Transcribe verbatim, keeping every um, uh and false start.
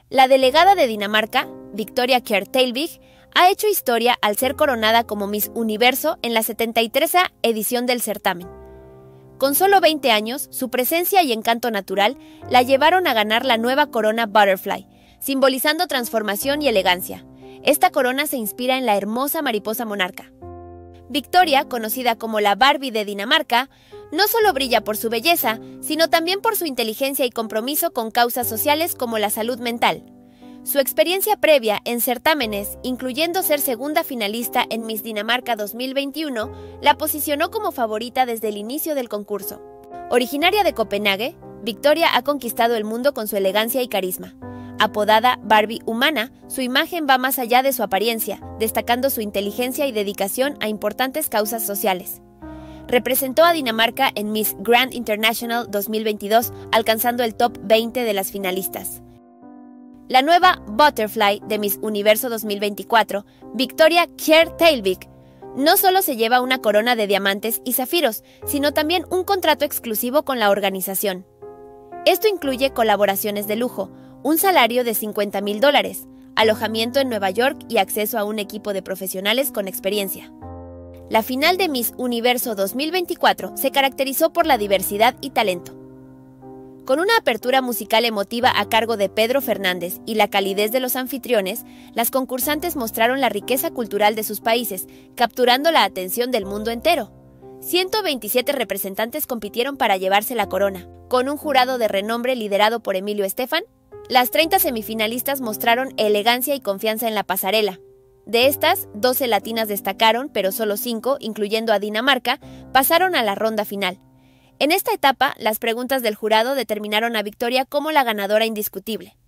La delegada de Dinamarca, Victoria Kjær ha hecho historia al ser coronada como Miss Universo en la setenta y tercera edición del certamen. Con solo veinte años, su presencia y encanto natural la llevaron a ganar la nueva corona Butterfly, simbolizando transformación y elegancia. Esta corona se inspira en la hermosa mariposa monarca. Victoria, conocida como la Barbie de Dinamarca, no solo brilla por su belleza, sino también por su inteligencia y compromiso con causas sociales como la salud mental. Su experiencia previa en certámenes, incluyendo ser segunda finalista en Miss Dinamarca dos mil veintiuno, la posicionó como favorita desde el inicio del concurso. Originaria de Copenhague, Victoria ha conquistado el mundo con su elegancia y carisma. Apodada Barbie humana, su imagen va más allá de su apariencia, destacando su inteligencia y dedicación a importantes causas sociales. Representó a Dinamarca en Miss Grand International dos mil veintidós, alcanzando el top veinte de las finalistas. La nueva Butterfly de Miss Universo dos mil veinticuatro, Victoria Kjær, no solo se lleva una corona de diamantes y zafiros, sino también un contrato exclusivo con la organización. Esto incluye colaboraciones de lujo, un salario de cincuenta mil dólares, alojamiento en Nueva York y acceso a un equipo de profesionales con experiencia. La final de Miss Universo dos mil veinticuatro se caracterizó por la diversidad y talento. Con una apertura musical emotiva a cargo de Pedro Fernández y la calidez de los anfitriones, las concursantes mostraron la riqueza cultural de sus países, capturando la atención del mundo entero. ciento veintisiete representantes compitieron para llevarse la corona. Con un jurado de renombre liderado por Emilio Estefan, las treinta semifinalistas mostraron elegancia y confianza en la pasarela. De estas, doce latinas destacaron, pero solo cinco, incluyendo a Dinamarca, pasaron a la ronda final. En esta etapa, las preguntas del jurado determinaron a Victoria como la ganadora indiscutible.